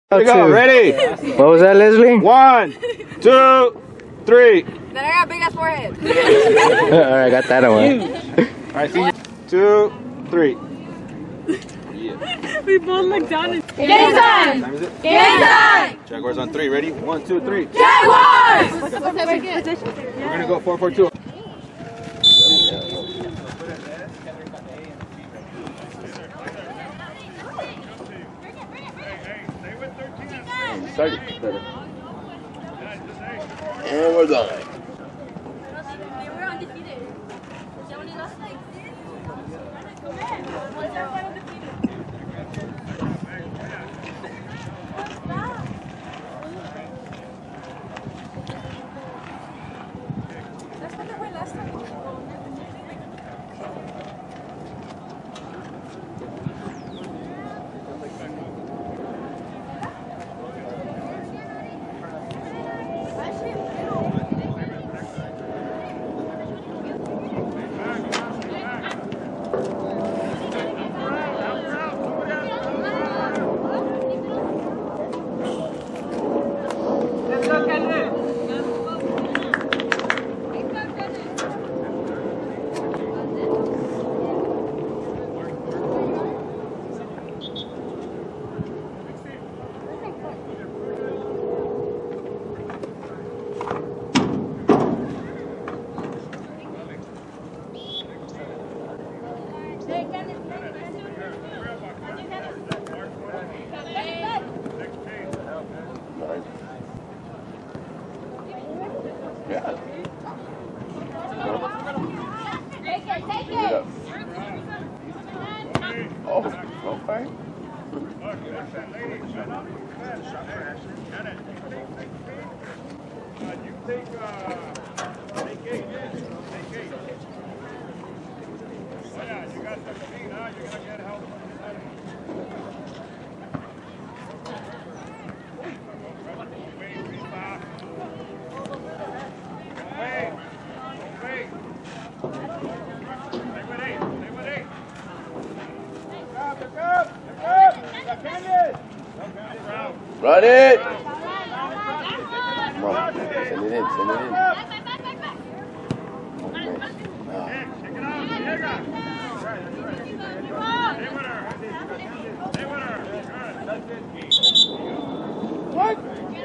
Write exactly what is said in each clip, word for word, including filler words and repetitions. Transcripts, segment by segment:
Here we go, ready? What was that, Leslie? One, two, three. Then I got a big ass forehead. Alright, I got that one. Alright, see you. Two, three. We both look down and. Game time! Time is it? Game time! Jaguars on three, ready? One, two, three. Jaguars! What's We're gonna go four, four, two. And we're done. Run it! Come on, send it in, send it in. What?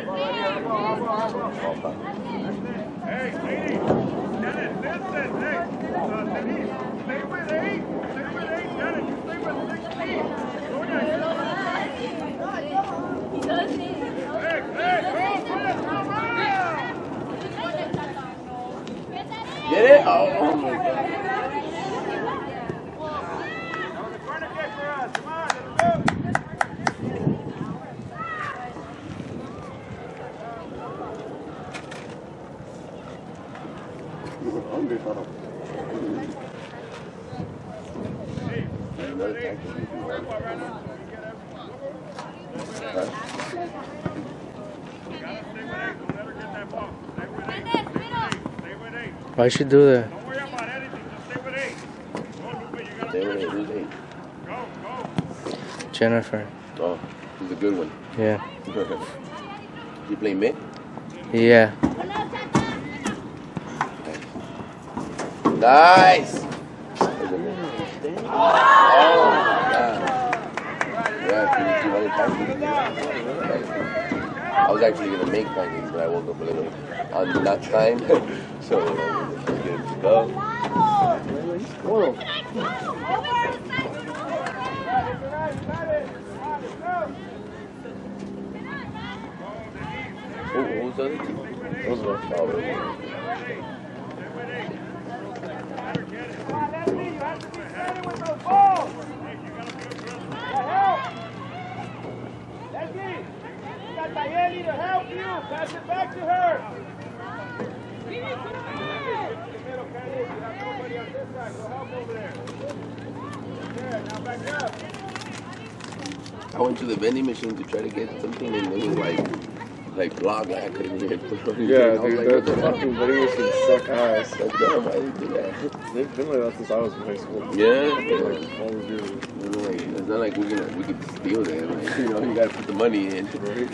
Hey, lady, Janet, listen, hey, uh, Denise, stay with eight, stay with eight, Janet, you stay with sixteen. Go there. Get it? Oh, oh my God. That was a corner kick for us. Come on, let's go. You were hungry, huh? Hey, another tactic if you want. Why should do that? Don't worry about anything, just stay with eight. Go, Lupe, you gotta stay with eight. Who's eight? Go, go. Jennifer. Oh, he's a good one. Yeah. You play mid? Yeah. Nice! Oh, yeah. Yeah, can you see what it I was actually going to make pancakes, but I woke up a little on that time. So, uh, let's get him to go. Whoa. Oh, what was the other two? Those were solid. Diane to help you. Pass it back to her. I went to the vending machine to try to get something and it was like like vlog like I couldn't even put on. Yeah, I was dude, like, the, what the the fucking videos can suck ass. Like, damn, I didn't do that. They've been like that since I was in high school. Yeah. Like, all those years. You know, like, it's not like we're gonna we could steal them. Like, you know, you gotta put the money in. Right?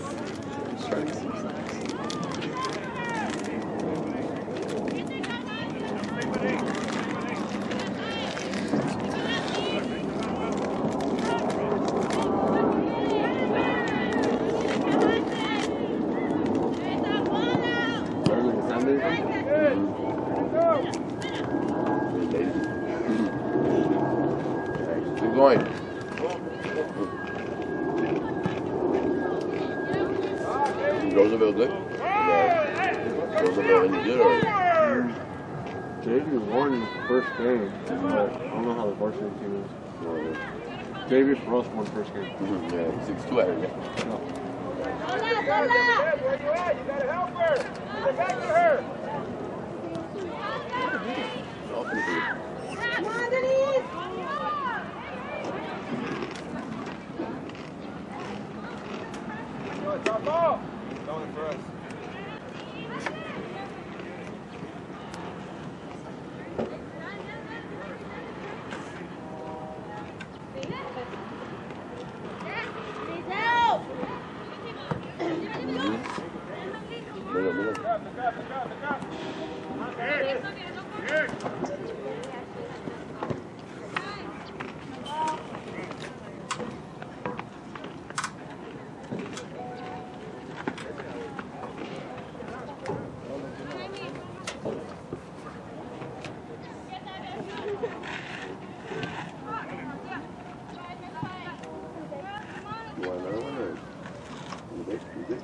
Keep going. Roosevelt good? Uh, Roosevelt any good or? J V won the first game, but I don't know how the varsity team is. J V for us won the first game. Mm-hmm, yeah, six two I heard. Yeah. No. Where you at? You gotta help her. Get back to her. All pretty good. Top ball. Going for us. Middle, middle. You want another one or? You good? You good?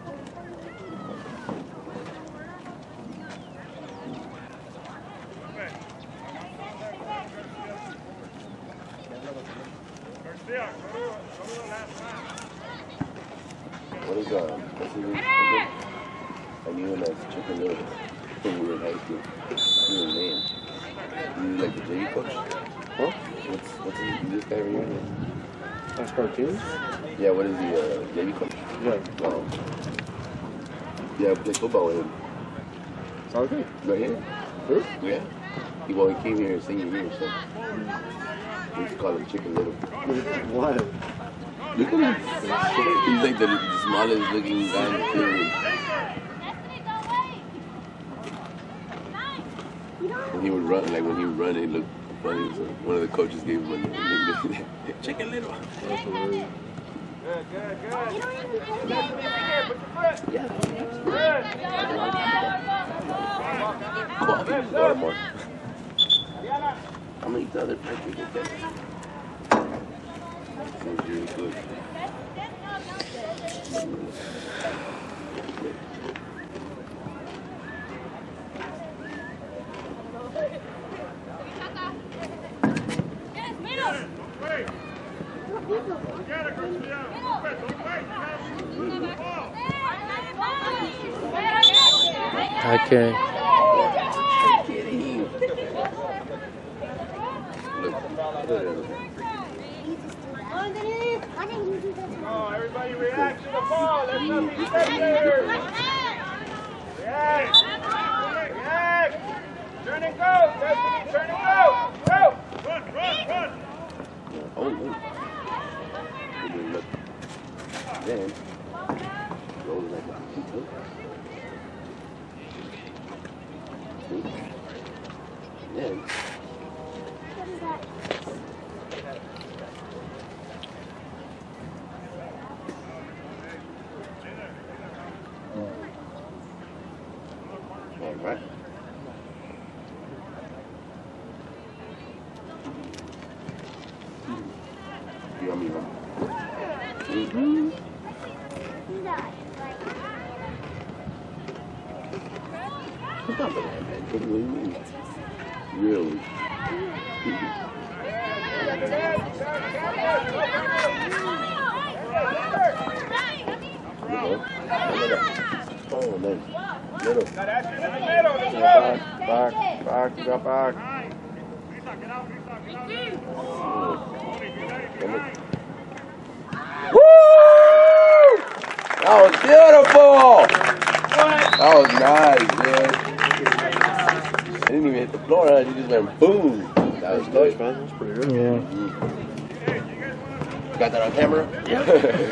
What is uh, what's his name? I knew him as Chicken Little when we were in high school. I knew his name. You like the J V coach? Huh? What's what's his, this guy right here? That's cartoons? Yeah, what is the uh, J V coach? Yeah. Um, yeah, I played football with him. Sounds good. Right here? Who? Yeah. He well he came here his senior year, so we used to call him Chicken Little. What? Look at him. He's like the, the smallest looking guy in the field. When he would run, like when he would run, it looked funny. So one of the coaches gave him a nickname. Chicken Little. That's hilarious. Good, good, good. Put your foot. Yeah. Good. Coffee, Baltimore. How many other times did you get that? That was really good. Okay. Oh, everybody react to the ball. Let's not be spectators. React. React. Turn and go. Destiny, turn and go. Go. Run, run, run. Oh, no. Look. Then, roll like a potato. Then, all right. Yummy, huh? Mm-hmm. It's not bad, man. What do you mean? Really? Oh, nice. Little. Got action in the middle. Let's go. Back, back, back, you got back. Come on. That was beautiful! That was nice, dude. I didn't even hit the floor, huh? You just went boom. That was good. That was pretty good. Yeah. Got that on camera? Yeah.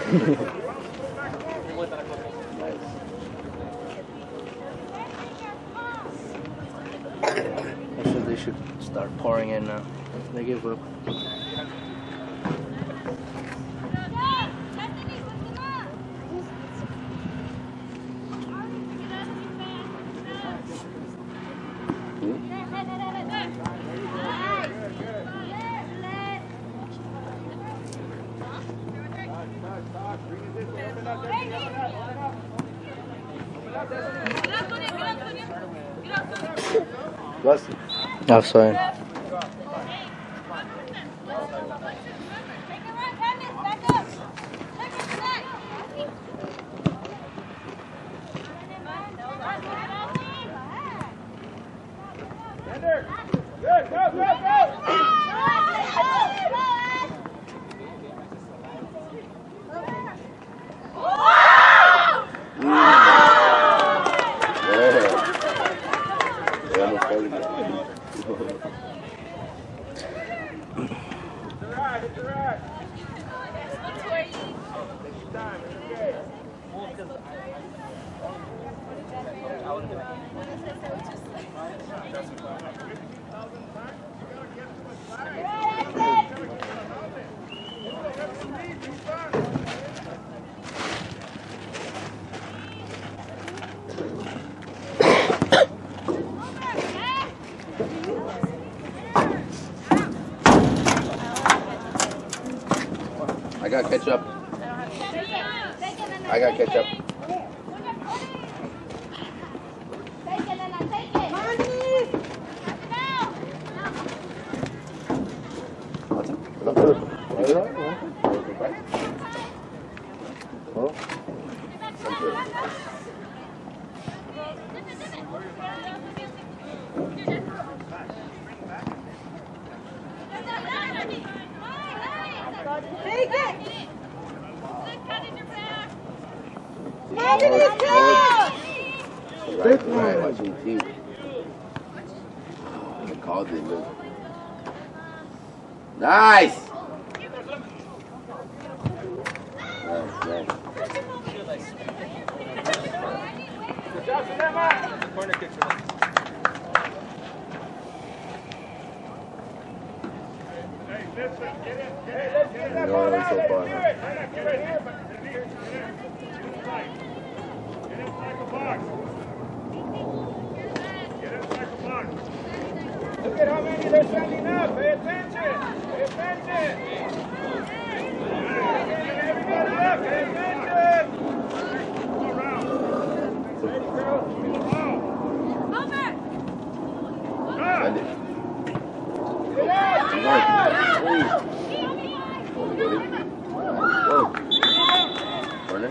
Nice. Actually, they should start pouring in now. They give up. Bless you. Outside. Good, go, go, go! I got ketchup. I got ketchup. Take it! Right, right, watching T V. Oh, I called it, look. Nice! Nice, nice. Corner kick for them. Hey, listen, get it, get it, get it. I know it so far, huh? Get right here, but get it, get inside. Get inside the box. Get inside the box. Look at how many they're sending up. Pay attention. Pay attention. Everybody up. Pay attention. Go around. Ready, girl? Give me the ball. Send Go. it. Get out. Get out. Whoa. Corner.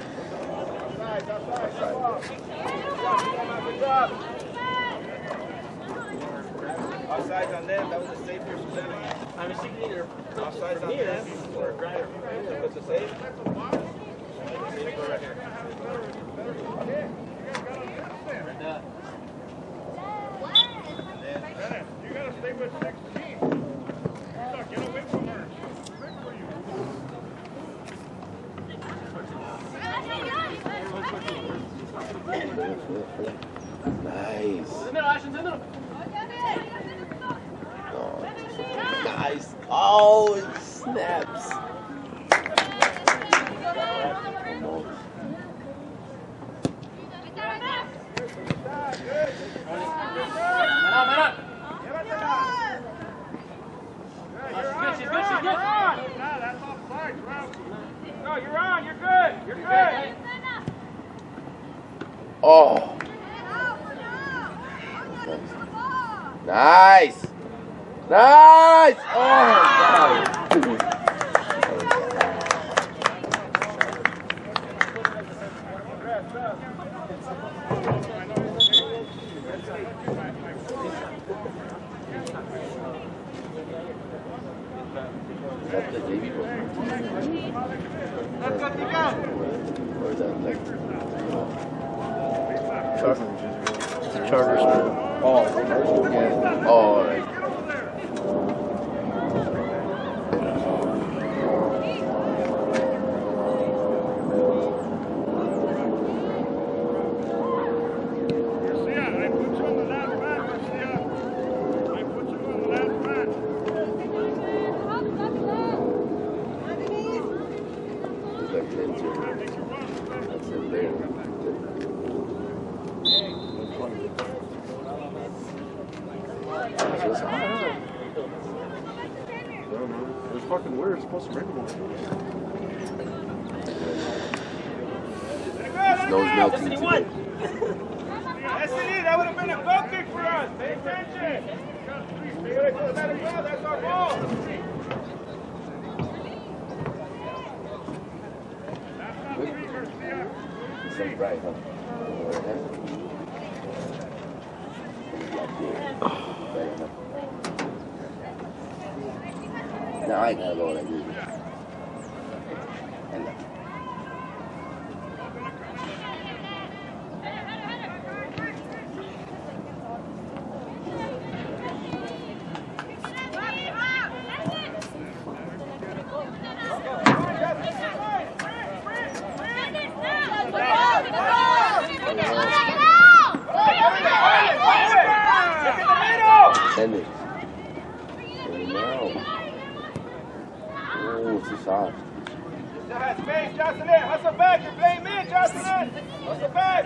Offsides on them. That was a save for seven. I'm a senior. Offsides on them. Or Grider. What's the save? Save for right here. You gotta stay with sixteen. Look, get away from her. Good for you. Nice. Oh, nice. Oh, it snaps. Almost. She's good, she's good. No, that's offside, bro. No, you're on, you're good. You're good. Oh. Nice. Nice. Oh, God. That's the J V book. Or is that like, Charter. It's a charter school. Oh, yeah. oh, all right. Garcia, I put you on the last mat, Garcia. I put you on the last mat. It's like kids are, that's in there. So it's hot. I don't know. It was fucking weird. It's supposed to rain more. Snow's melting today. That's it, that would have been a goal kick for us. Pay attention. We gotta go, let him go, that's our ball. It's so bright, huh? No, I ain't gotta go like this. And that. Send it. And now. Oh, it's too soft. Still has space, Jocelyn. Hustle back, you're playing mid, Jocelyn. Hustle back.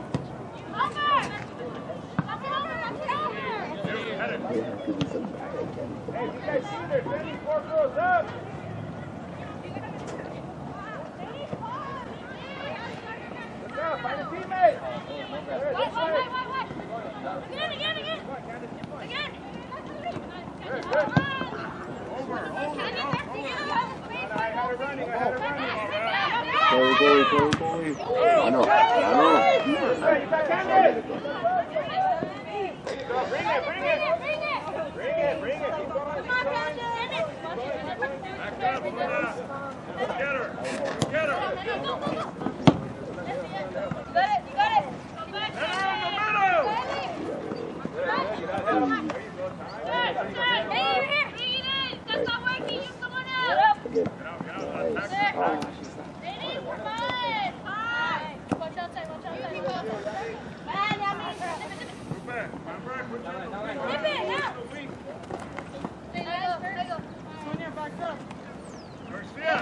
Yeah, could be some bad. Hey, you guys see there, Benny, four girls up. Let's go, find a teammate. There, this way. Good, good. I had it running, I had it running. Go, go, go, go. I know, I know. Hey, you backhanded. There you go, bring it, bring it. Bring it, bring it. Keep going, keep going. Back up, Luna. Get her. Get her. Get her in the middle. Again. Nice. Oh, she's not. Move back. My back. Put your Garcia.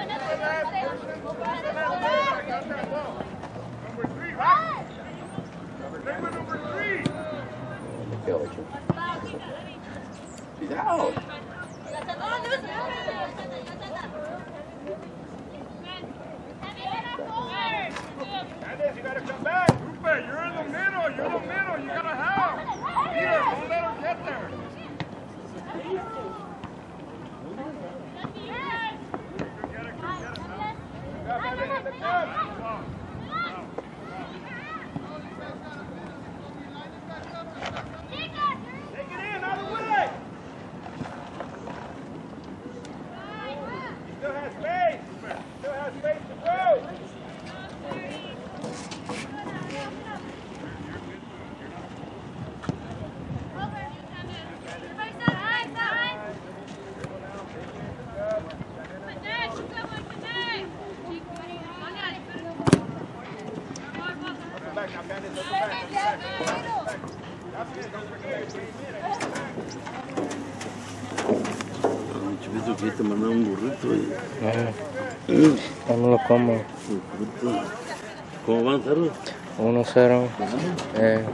Number three, right? Stay with number three. I feel like you. She's out. Hernandez, you gotta come back. Lupe, you're in the middle. You're in the middle. You gotta help. Beat her. Don't let her get there. Get it, get it. Go, Hernandez, let's go. Take it in, out of the way. He still has space. Still has space to throw. Back now, Hernandez, let's go back. That's it, don't forget. Chivito, que te mandó un burrito. Ajá. Ya no lo como. ¿Cómo van, Cerro? uno cero. Eh.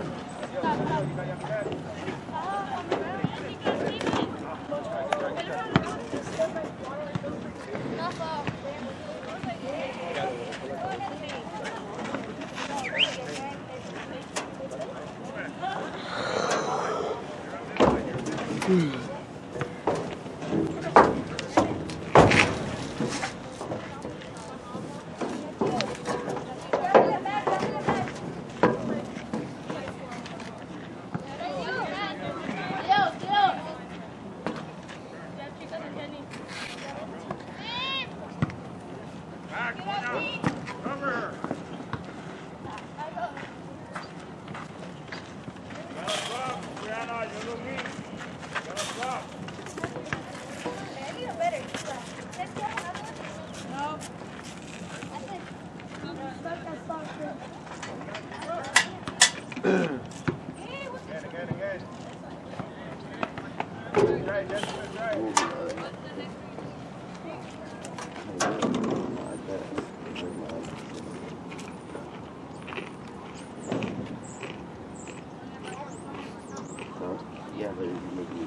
Back, one out. Cover her. Yeah, but it's making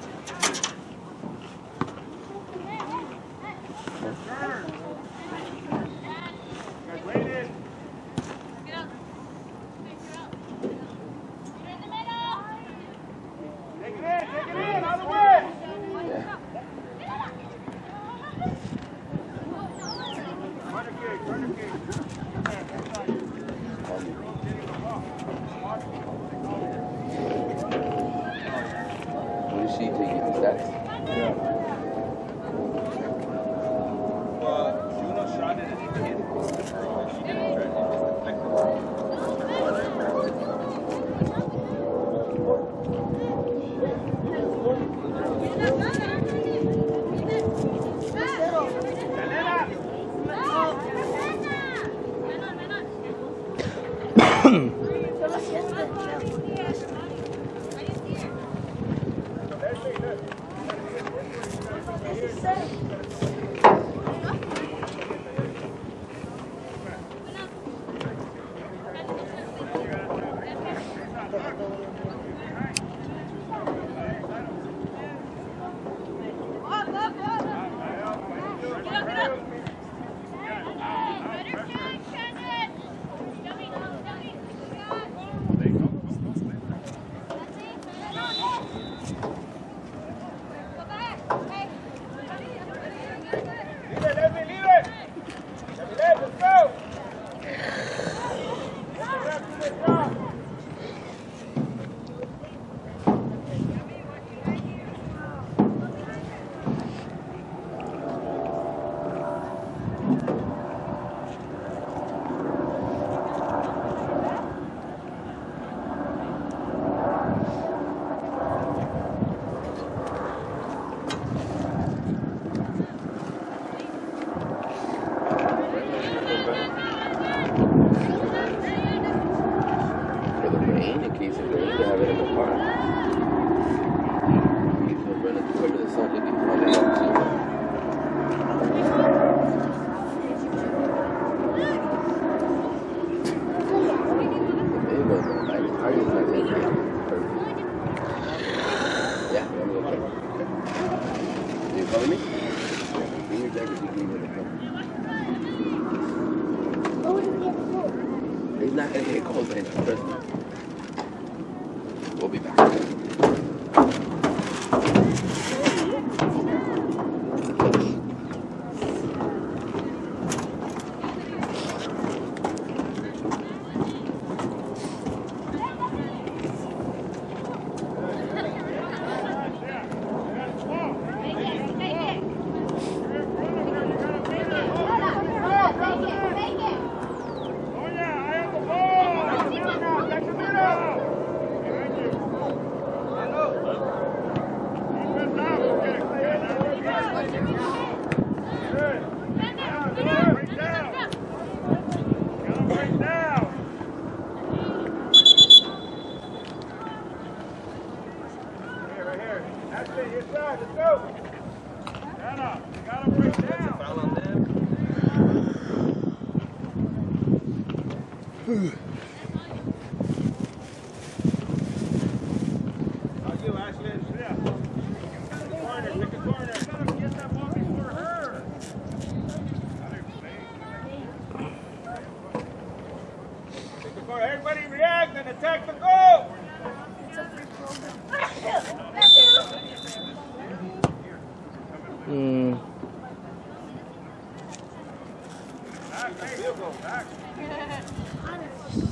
What is she taking? Stats? Yeah. Well, Juno shot it and it hit. She didn't try to He's not going to get calls right now, trust me. We'll be back. Everybody react and attack the goal! Hmm. Back, hey, go, back.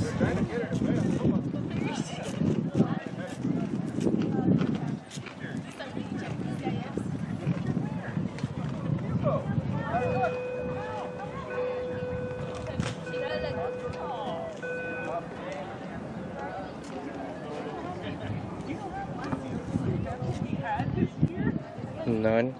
None.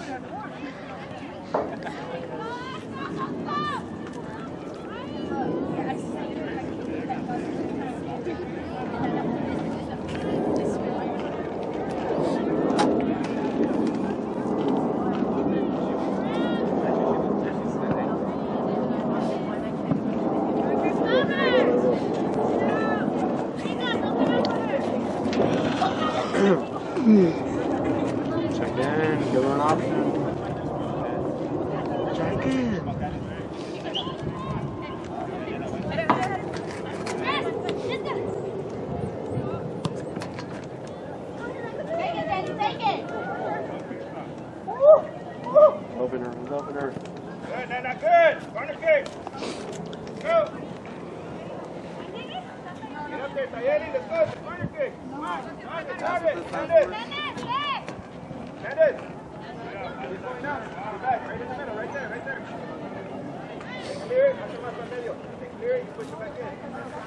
Check in, give her an option. Check in. Open her, open her. Good, no, not good. Corner kick. Go. Get up there, Tayeli. Let's go. The corner kick. Come on. Stand it, stand it, stand it. Stand it. He's going out. Go back. Right in the middle. Right there, right there. Take clear. Hace más al medio. Take clear. You push it back in.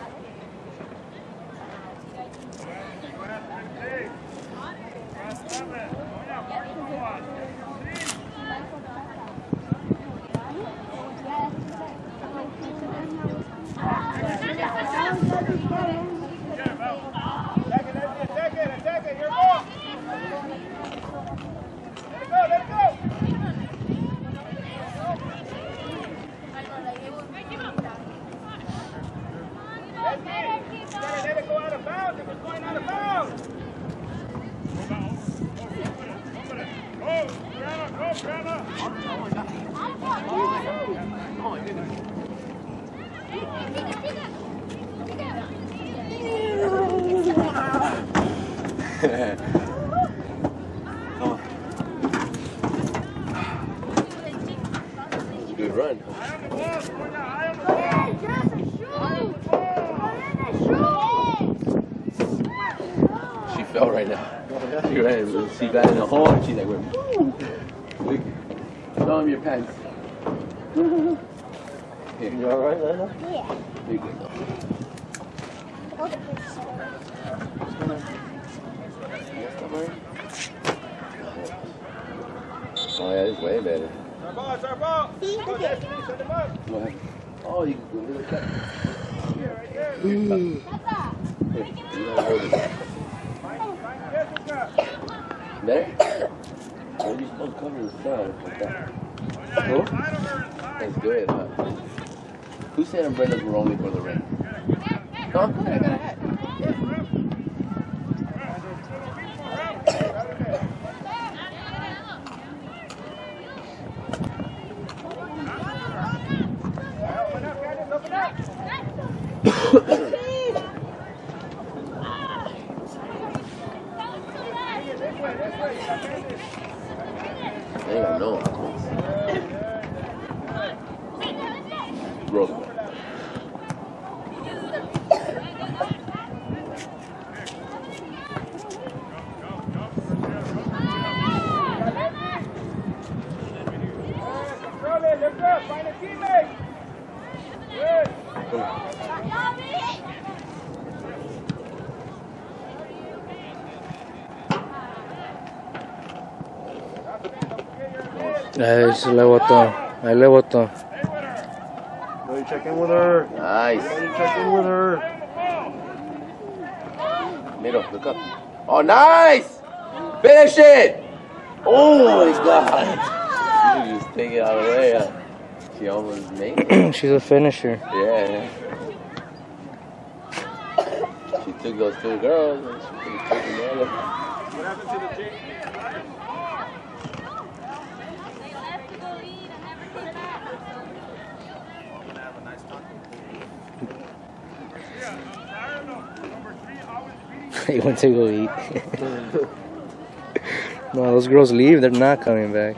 Good run. She fell right now. She ran. She got in the hole and she's like, wait. Look. Show him your pants. Here. You alright, Lena? Yeah. You're good though. Oh yeah, it's way better. Our ball, it's our ball. Go, Destiny, send him up. Go ahead. Oh, you can do a little cut. Here, right there. Here, you gotta hold it. Find, find Jessica. Better? Well, you're supposed to cover the sun like that. Cool? That's good, huh? Who said umbrellas were only for the rain? Oh, good, I got a hat. Open up, Candace, open up. This way, this way. They don't know. Roosevelt. Control it, lift up, find a teammate. Good. Ahí se le botó. Ahí le botó. Go, you check in with her. Nice. Go, you check in with her. Middle, look up. Oh, nice! Finish it! Oh my God! You just take it out of the way. Huh? She almost made it. She's a finisher. Yeah. She took those two girls and she could have taken the other. What happened to the J? He went to go eat. No, those girls leave. They're not coming back.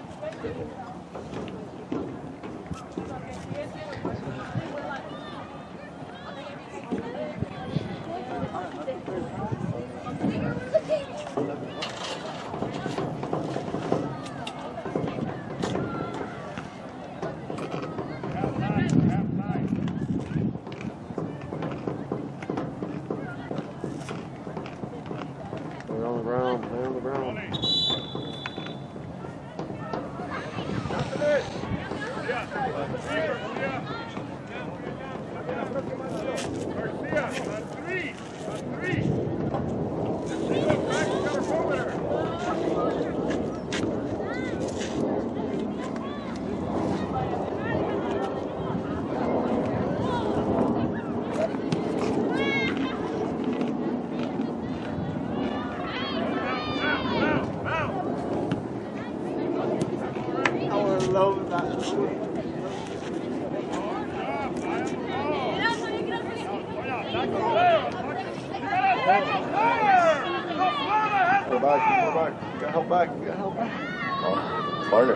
Lay on the ground, lay on the ground. Go back, go back. You got help back. You got help back. Oh, corner.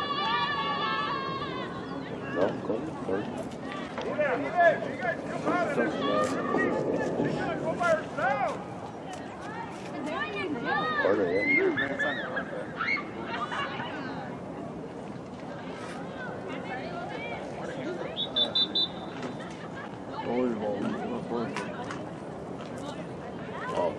No, corner, corner. Corner, yeah. Oh.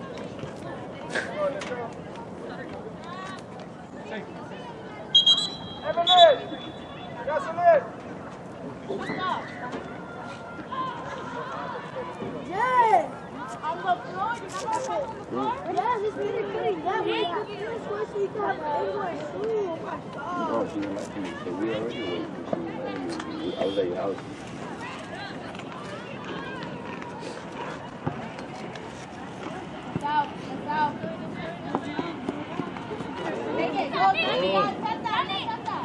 Yes! On the floor, you have Yes, it's really good. That way, this was she got English. Oh my god. No, she didn't like me. So we already waited for she. I was at your house. Out, out. Make it. Go, Danny. Set that. Set that.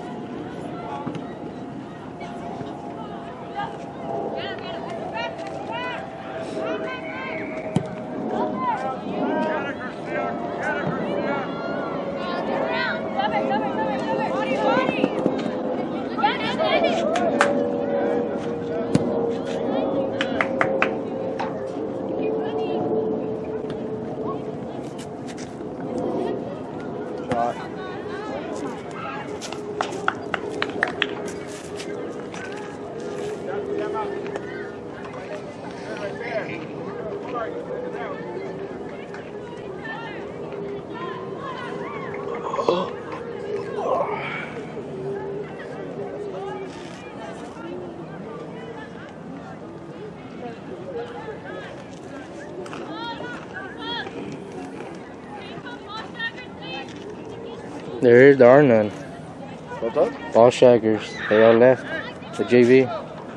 There, there are none. What's up? All shaggers. They all left. The J V.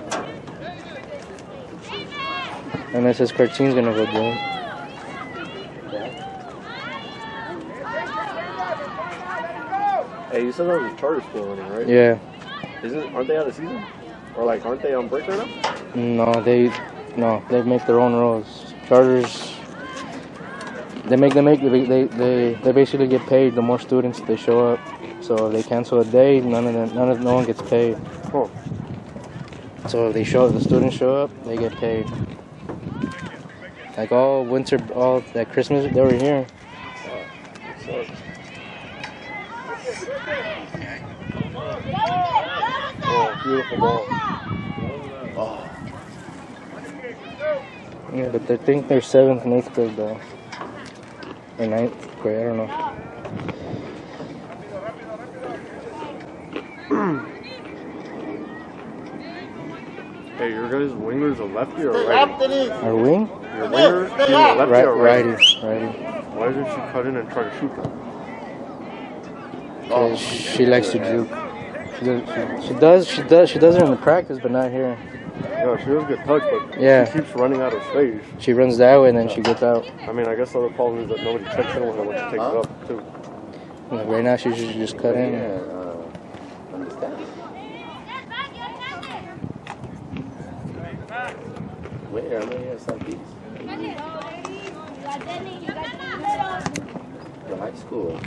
Unless his cartoon's gonna go down. Hey, you said that was a charter school running, right? Yeah. Isn't aren't they out of season? Or like aren't they on break right now? No, they no, they make their own rules. Charters. They make they make they they they basically get paid the more students they show up. So if they cancel a day, none of them none of no one gets paid. Oh. So if they show the students show up, they get paid. Like all winter, all that Christmas, they were here. Oh, beautiful ball. Oh. Yeah, but they think they're seventh and eighth grade though. Or ninth grade, I don't know. Hey, your guys' wingers a lefty or a righty? Our wing? Your winger being a lefty Right, or righty? righty, righty. Why didn't she cut in and try to shoot them? Oh, she likes to juke. She does, she, she does, she does, she does it in the practice, but not here. Yeah, she does get touched, but Yeah. she keeps running out of space. She runs that way and then she gets out. I mean, I guess the other problem is that nobody checks in with her when she takes it up, too. Like right now, she should just cut in. Yeah, uh, understand. Where? I'm here, Southeast. The high school.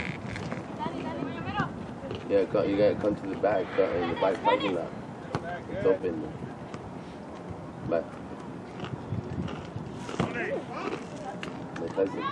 Yeah, come, you gotta come to the back, uh, in the back parking lot. It's open. Back. My cousin.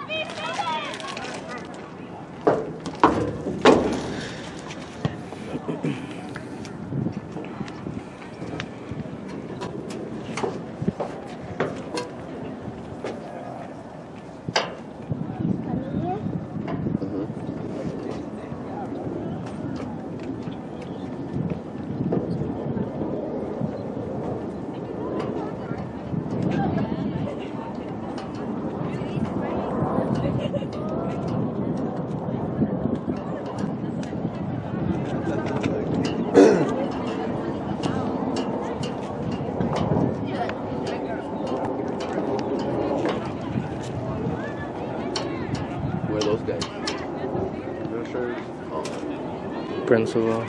are those guys? Administrators. Oh. Principal.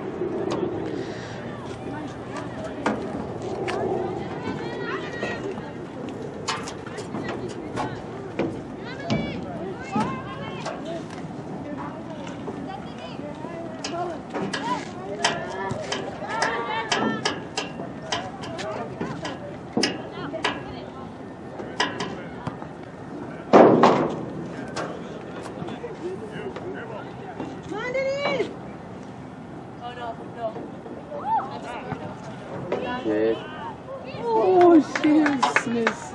Shit. Oh, shit, miss.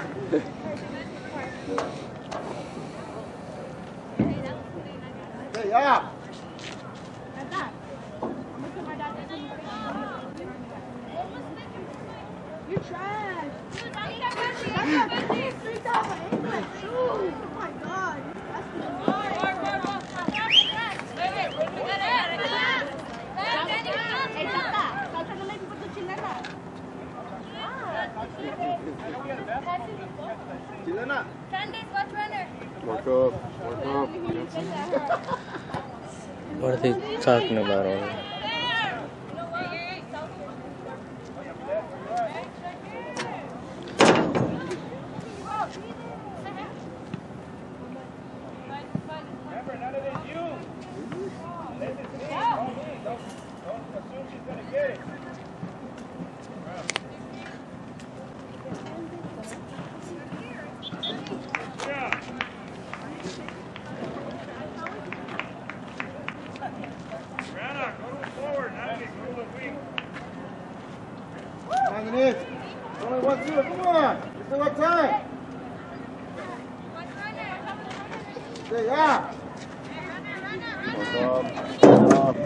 Hey, yeah. You're trash. That's like three thousand English. Oh my god. Chilena. Candice, watch runner. Work up. Work up. What are they talking about over there? Remember, none of it is you. This is me. Don't, don't, don't assume she's going to get it. Come on, Denise. Only one zero. Come on. You still got time. Stay up. Work up. Work up.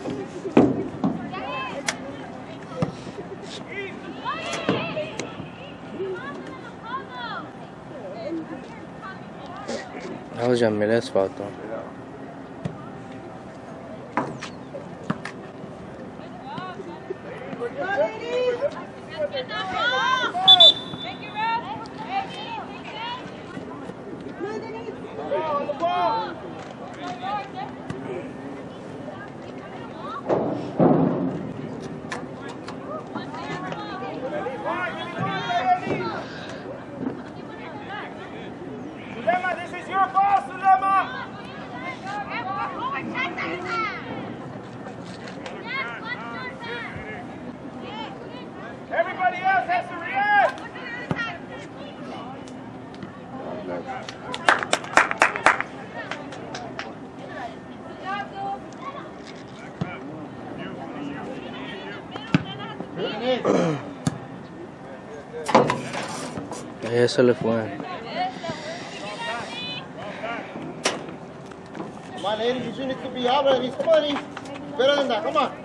That was Jamila's fault though. On the ball. Sulema, this is your ball, Sulema. Everybody else has to react. Ahí se le fue. Come on, ladies, you two need to be out ready. Come on, ladies. Better than that. Come on.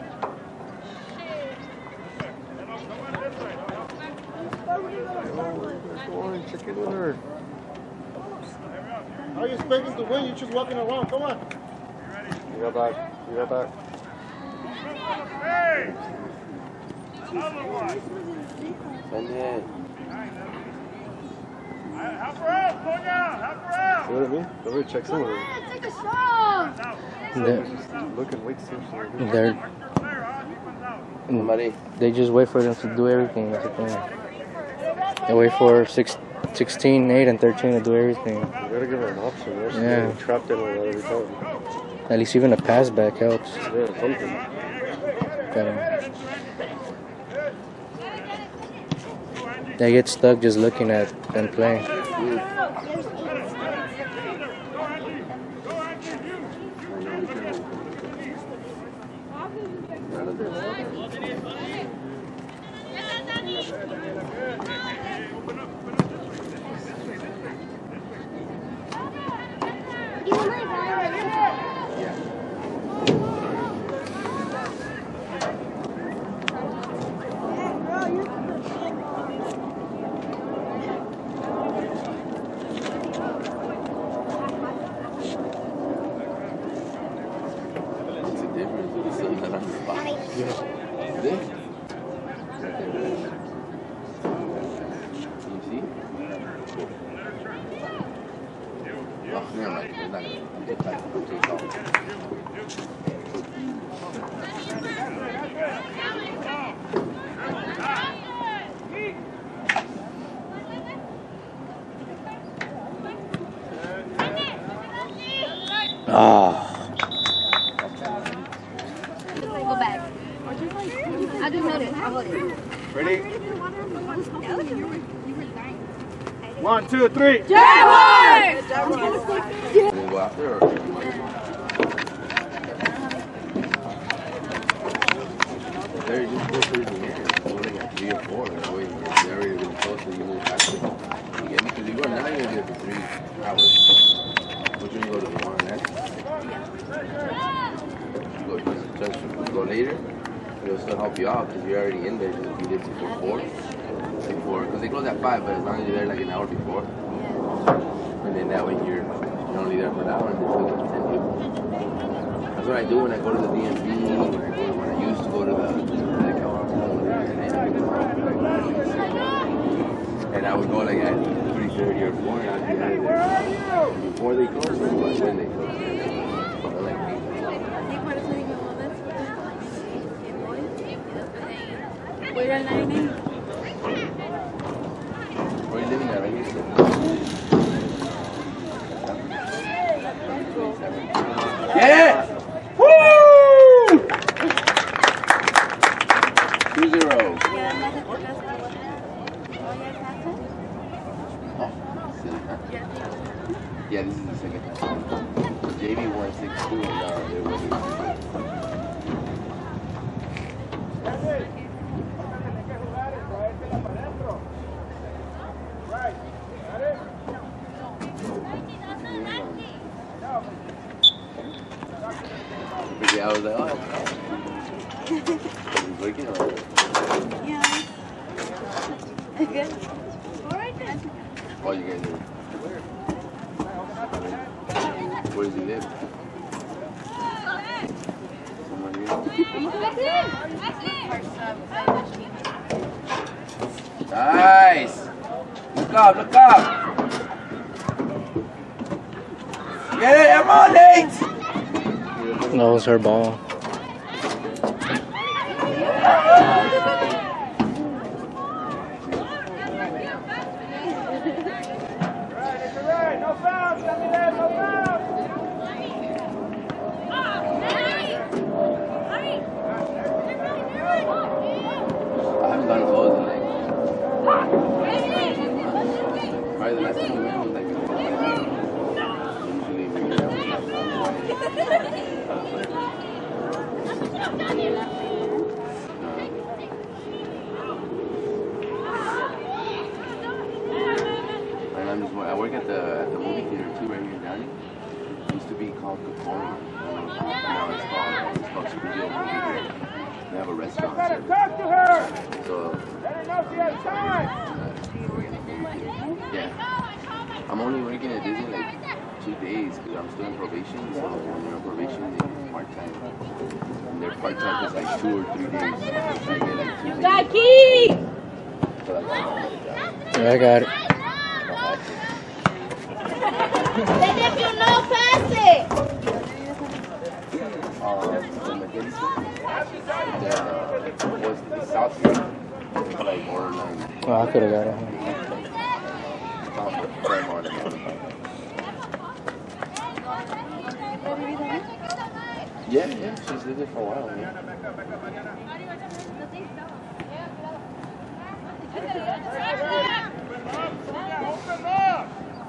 Go on, check in with her. How are you expecting to win? You're just walking around. Come on. You got that. You got that. Send it. Help her out. Go down. Help her out. See what I mean? Nobody checks in with her. Take a shot. They're, Just look and wait to see if she's they're, Somebody. they just wait for them to do everything. That's the thing. They wait for six, sixteen, eight, and thirteen to do everything. You gotta give her an option. Right? She's Yeah. getting trapped in like that every time. At least even a pass back helps. Yeah, something. Gotta- They get stuck just looking at them play. What's the difference with the sun that on the spot? This? You see? Oh, Never mind. It's not gonna. I'm too tight. I'm too tall. Ah. Go back. I just noticed. I hold it. Ready? One, two, three. Jaguars! You gonna go after or? They're just go through the air. Go like at three or four. That way they're already really close, so you move faster. You get me? Because you go now, you're gonna get for three hours. Which one you go to the one? That's you go just, just you go later. It'll still help you out because you're already in there. Just be there before four. Before, because they close at five, but as long as you're there like an hour before, and then that way you're, you're only there for an hour and it's still like ten people. That's what I do when I go to the D M V, when I, go, when I used to go to the, the and I would go like at three thirty or four, and I'd be out of there before they close or when they close. I like Where are nine? Where are you living at right here? Yeah! Woo! Two zero. Oh, silly, huh? Yeah, this is the second time. J V won six two and now they're winning six two. Yeah, I was like, oh, it's working or what? Yeah. Good. All right then. Oh, you guys are. Where does he live? Nice! Look up, look up! Yeah, come on, Nate! That was her ball. No fouls, Camille, no fouls. I haven't gone to those in like. Probably the last time we went was like. Usually we get And I'm just, I work at the at the movie theater too, right here in Downey. It used to be called Capone. Now it's called it's called Studio Movie Theater. They have a restaurant. Better talk to her. So Let her know she has time. yeah, I'm only working at Disney like two days because I'm still in probation. So when you're on probation, it's part time. And their part time is like two or three days. So I get like two days. Jackie! So that's why I'm on the job. Yeah, I got it. Then if you know, pass it. Um, the McKinsey, the, what's the South Street? It's like borderline. Oh, I could have got it. Um, Fairmont and all. Yeah, yeah, she's lived there for a while. Yeah. Open up.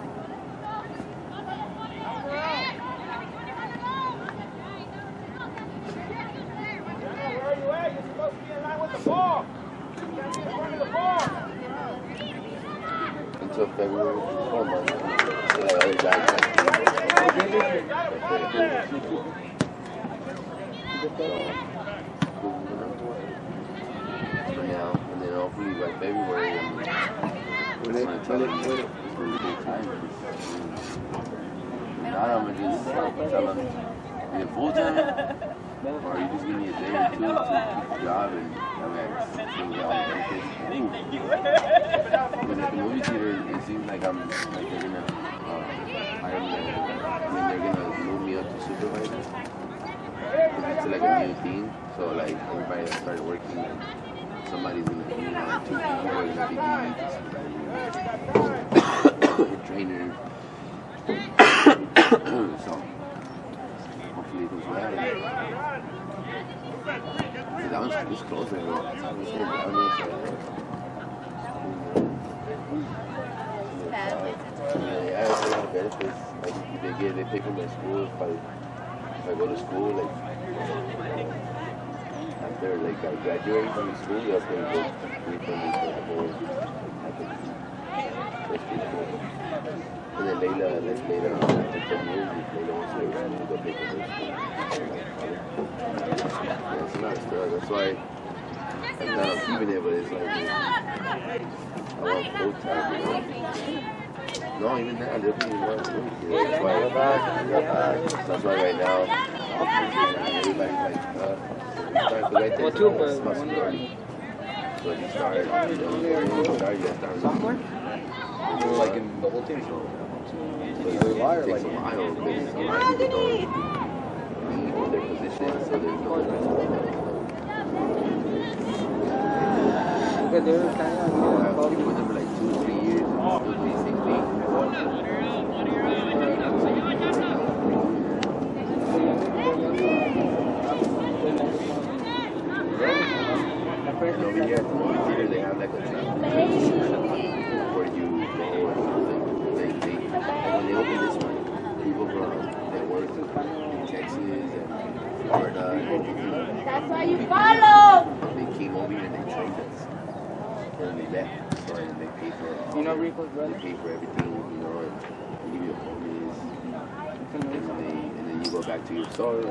Where are you at? You're supposed to be in line with the ball. You can't be in front of the ball. Until February, four months. So like other guys like for now, and then hopefully by February, I'm gonna tell them it's gonna be a good time. Now I'm gonna just tell them, is it full time? Or you just give me a day or two to keep the job and I'm gonna get all the benefits. But at the movie theater, it seems like I'm like they're gonna uh, hire me. into like a new thing. So like everybody that started working, like, somebody's gonna be on two people, or gonna be the trainer. So hopefully it goes well. That one's just close right now. Yeah, yeah, it's a lot of benefits. Like they get, they pay for my school if I, if I go to school. Like after like I graduate from school, they'll pay like free for me for the whole. That's pretty cool. And then Layla, like later on after ten years, if Layla wants to go to school, they'll pay for her school. Yeah, it's a lot of stuff. That's why I'm not keeping it, but it's like I want full time, you know. No, even that, I definitely want to do it. That's why, that's why right now, everybody's like, uh, because I think it's responsibility. So if you start, you know, you start, you start. Sophomore? Like in the whole team. So it takes a while, because a lot of people don't leave their position, so there's no I've been with them for like two, three years, and still do the same thing. And over here at the movie theater, they have like a trap where you go and like, they, they, like when they open this one, people from that work in Texas and Florida and everything. That's why you follow. They came over here and they trained us. And they left. So and they pay for You know Rico's brother? They pay for everything, you know, and they give you a bonus. And, they, and then you go back to your store.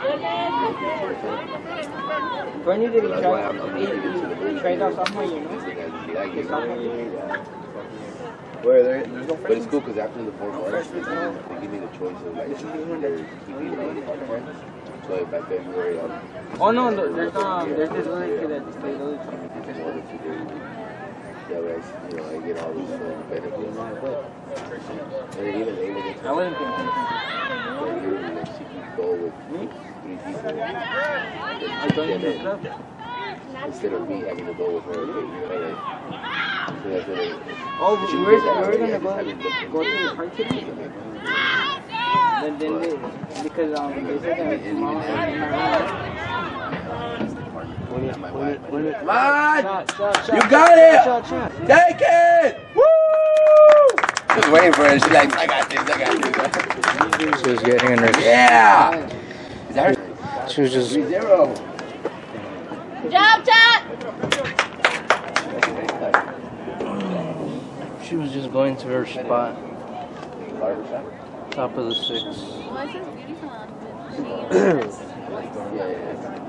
When you did So he that's why try, I'm, I'm he, looking into the he, movie he tried out theater. sophomore year, no? Just like I like it. Sophomore year? Where there, there's no But it's cool because after the four months, they give me the choice of like either keeping it on part-time. So if by February I'm... Oh no, no, there's um, there's this other kid that played those. That way, I, you know, I get all these uh, benefits. And then even they even get I wasn't paying attention. like, you like, she can go with three people. I joined the club. Instead of me having to go with her, okay, you know, like, so that's what it, Oh, she we did were, that we were already, I gonna just go, haven't looked into go to it. the park today. But then they, because um, they said that mom was in my room. Come on! Shot, shot, shot, You got it! Shot, shot. Take it! Woo! Just waiting for her. She's like, I got this, I got this. She was getting in her. Yeah! Is that her? She was just. three zero. Good job, Chad. She was just going to her spot. Top of the six. Well, it says beauty salon, but she Yeah, yeah, yeah.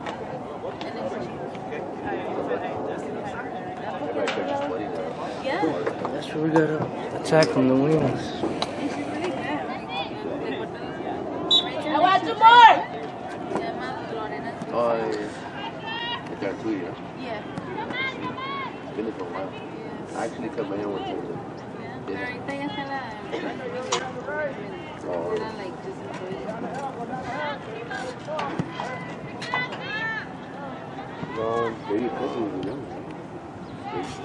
Everybody charges twenty now. yeah, That's where we got a attack from the wings. and she's really good. I want two more. Oh, yeah, yeah. It's there too, yeah? Yeah. It's been there for a while. I actually cut my hair one time. Pero ahorita ya está la... Oh, Era like just employees. no, very impressive, you know? Stacy.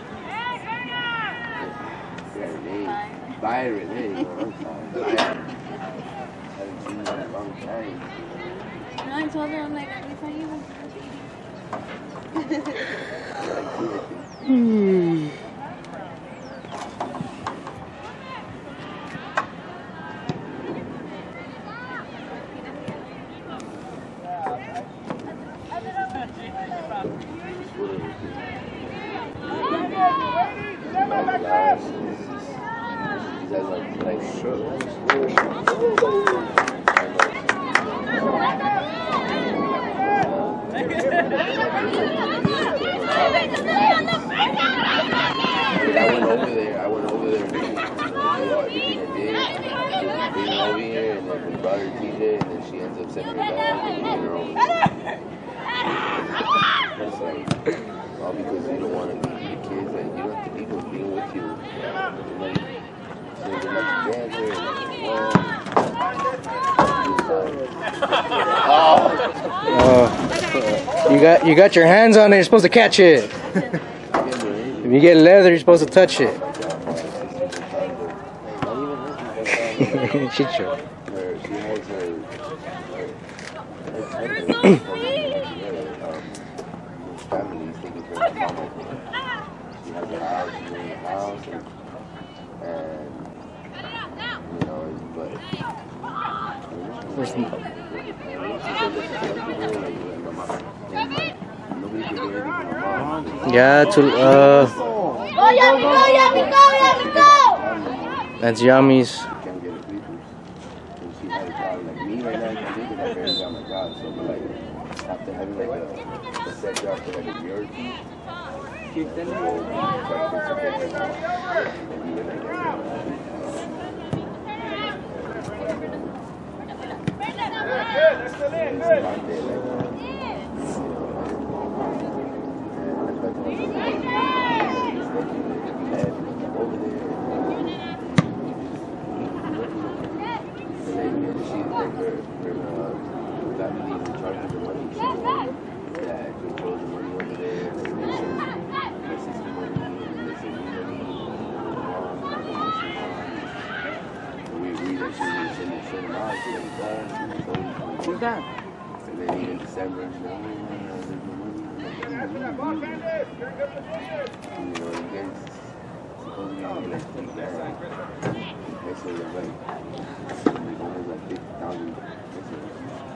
Yeah, her name. Byron, hey, you know, I'm sorry. Byron. Haven't seen her in a long time. No, I told her, I'm like, at least I even... Hmm. I went over there. I went over there and you know, everything I did. Just bring her over here, and then we brought her T J, and then she ends up sending her back and getting her own. It's like, all because you don't want to leave the kids. Like, you don't have to leave them being with you. Like, so they're not together. And, well, oh! You got you got your hands on it. You're supposed to catch it. If you get leather, you're supposed to touch it. Shit show. She has her. Family's taking care of her mom. She has a house, she's in the house, and, and you know, but. Where's the, yeah, to uh. Go, Yami, go, Yami, go, Yami, go! That's Yami's. Can't get a people. And she had a job like me right now. I can't think of that very got my job. So but like after having like a, a set job for like a year or two. Keep them. Good, that's still in, good. Who's that? And then even December, you know, you know, you guys supposedly you like think that pesos are like, like almost like fifty thousand pesos.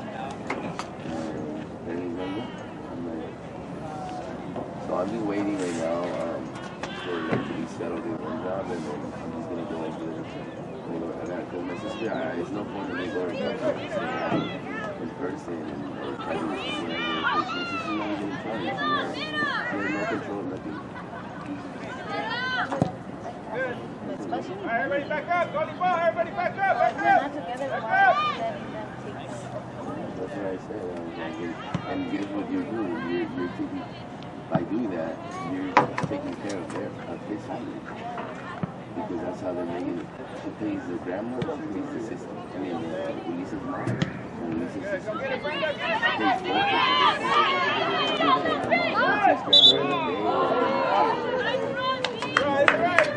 And then he's like, I'm like, so I'm just waiting right now um, for like to be settled in one job, and then I'm just gonna go over there. Because my sister, I, it's no point in me going to in person and trying to whatever. She's just not even trying. She has, she has no control, nothing. All right, everybody back up. Go to the ball. Everybody back up. Back up. Back up. That's what I said. I was like, and, and guess what you're doing? You're, you're taking, by doing that, you're taking care of their, of his family. Because that's how they're making it. She pays the grandma, she pays the sister. I mean, uh, Elisa's mom. And Elisa's sister. She pays both of them. She takes grandma Right, right, right.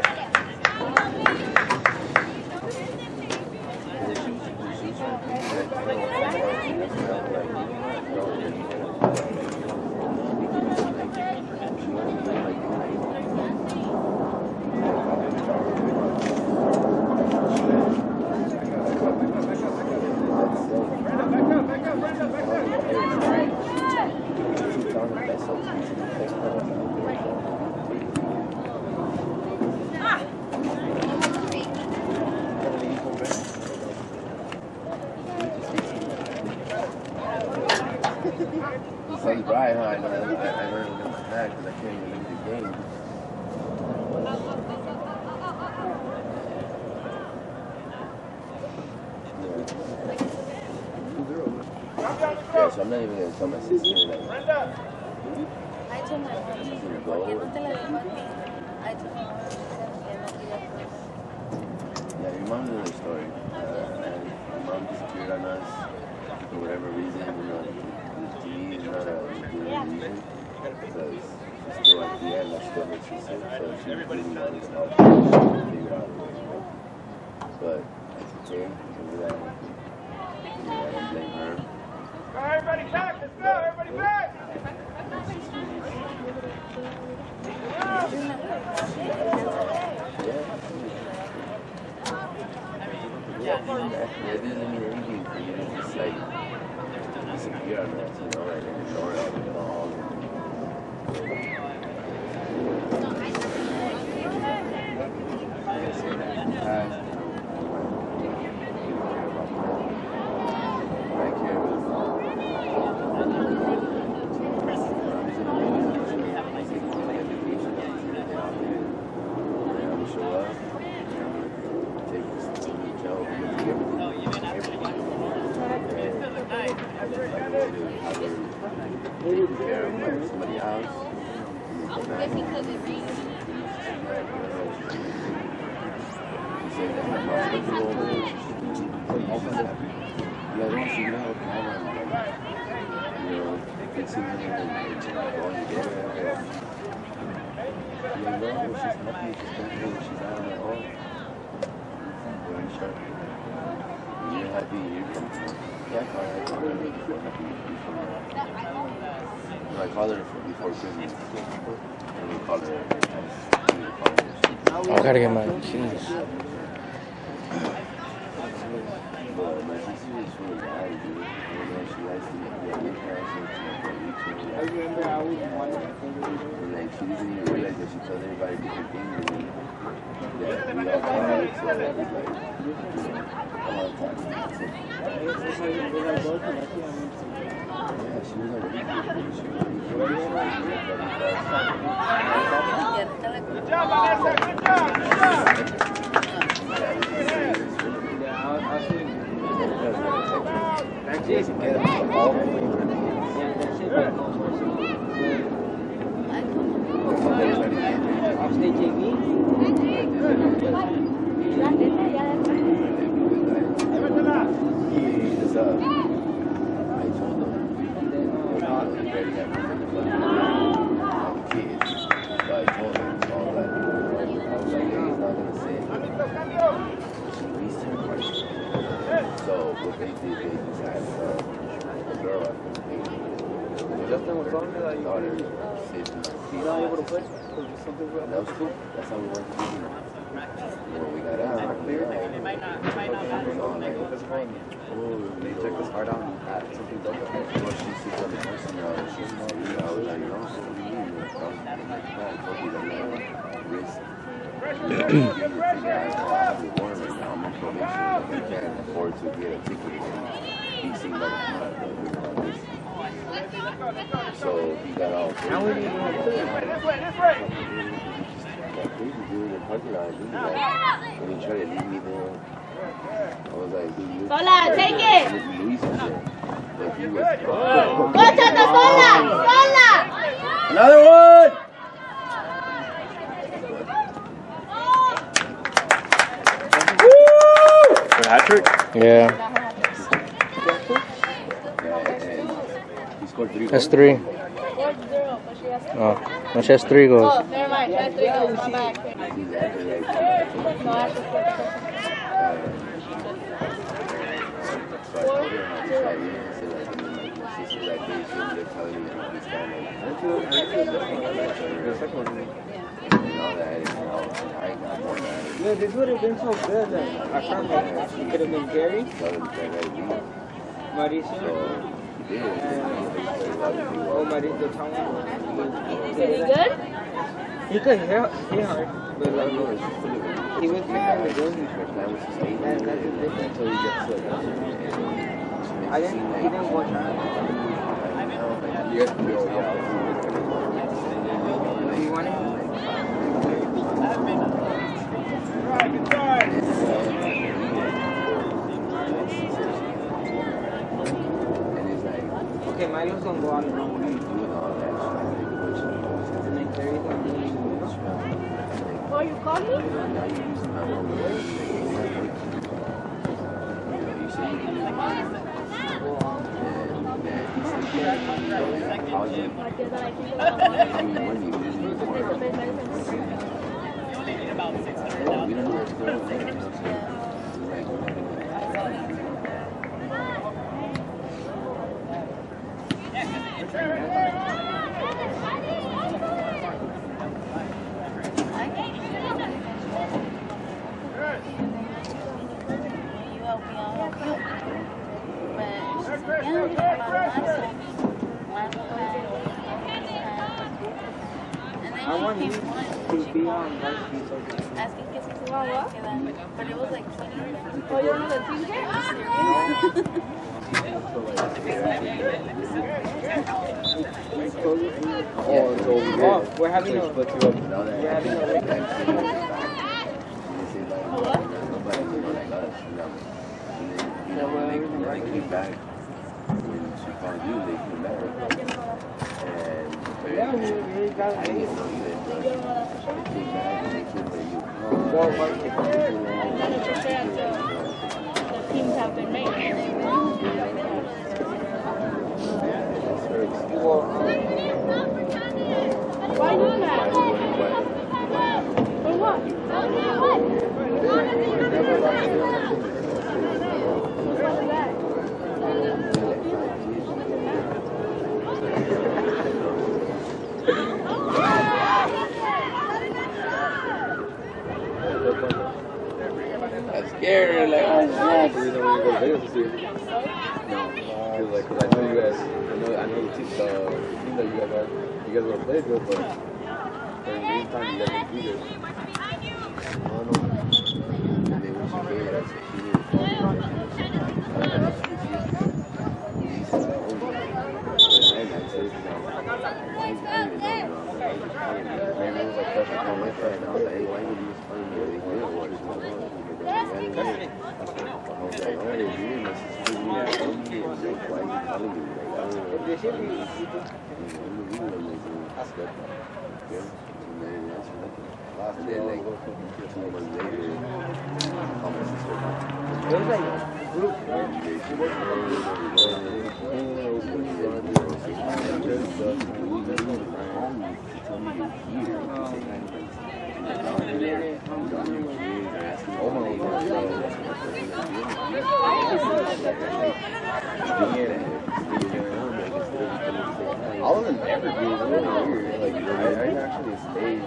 Sun's bright, huh? I know. I, I heard it in my back because I can't even leave the game. Yeah, so I'm not even gonna tell my sister like. I told my mom. I'm just gonna go. I told my mom. Yeah, your mom knows the story. Uh, and your mom disappeared on us for whatever reason. You know, the T V is not a good reason because she's still at the end. That's still what she said. So she really wanted to help figure out. But it's okay. Because of that, you know, I don't blame her. Go, everybody back. Let's go. Everybody back. Yeah, it doesn't mean anything for you to just like disappear on us, you know, like ignore it and all. Somebody else. Because it rains. Yeah, they should know. You know, fixing it and going there. Like, no, when she's happy, she's happy, when she's out on her own. Very sharp. When you're happy, you're happy. Yeah, I call her, I call her before happy before. No, I call her before Christmas. And we call her. I gotta get my keys. But my sister is really bad, dude. You know, she likes to be at your house and she likes to eat you. I remember I was wanting And like, she didn't even realize that she told everybody different things. And that we all talk, so that was like, you know, a lot of times. That's it. Yeah, she was already good. She was already good. Good job, Vanessa. Good job. Good job. That's it. Yeah, that's it. Upstate J V? He's, uh, I told him, you know, he barely had no kids. So I told him, so I was like, I was like, yeah, he's not going to say it. She researched part. So what they did, they just had uh, a girl at the baby. Justin was telling me that you daughter, you're not able to push because something wrong. that was cool. That's how we wanted to do it. When we got out, we were like, It might not, it might not matter. oh, they checked us hard out. Something dope. Well, she sits on the person now. She's not, you know, I was like, no, what do you mean? I was like, no, I told you that I'm not risk. You know, you get your ticket. I have it warm right now. I'm on probation. I can't afford to get a ticket and be seen by the crowd. So he got all crazy. How would you know This way, this way. Got crazy, dude, in the parking lot. Dude, like, when he tried to leave me there, I was like, dude, you Sola, take it. Luis was there. But he was. Go, Chata, Sola. Sola. Another one! For hat trick? Yeah, He scored three that's goals. three. Four zero, but she has Oh, no, she has three goals. Oh, never mind. She has three goals. My bad. He's actually like, No, Ashley scored the first one. so I told her, and I just got in and said, like, and then, like, my sister that day, she ended up telling me that he's kind of, The second one. you know, that, and, you know, I got more than that. Yeah, this would have been so good that I found that it could have been Gary, Tell him that I leave. Mauricio, So, he did. oh, Mauricio, the town one. Is he good? He could hit, hit hard, but like, he was behind the goal. That, that's the difference. Until he gets to like, I didn't, he didn't watch out. you guys can go, yeah. Do you want it? Right, good try. And it's like, Okay, Milo's gonna go out and run. doing all that shit, And then Gary's gonna do it. Oh, you called me? now you're using my own words. You know, you say you can do it. And then he said, yeah, how is it? I guess that I think about How many money you usually the more? big medicine. We don't know what's going on. You know what I'm saying? I want you to be on varsity so good. Asking kids to walk, but it was like twenty minutes. Oh, you don't know the team here? Oh, so oh, we're having a, we're having a They say like, nobody can go like us, you know. And then, you know, when they, when they came back, when she called you, they came back. And yeah, we really got I it. didn't know either, but they came back and they came for you. Well, varsity. The teams have been made. That's very exciting. Well, Why do that? For what? I'm scared. Like, oh, The reason why you go to Vegas to see it. No. Because like, cause I know you guys, I know, I know the team, the team that you guys are, you guys will play good, but during game time, you guys won't be good. I don't know. And then when she came, I said, she knew the and then like two months later, my sister it was like a group, all of them ever do is really weird. Like, I, I actually stayed.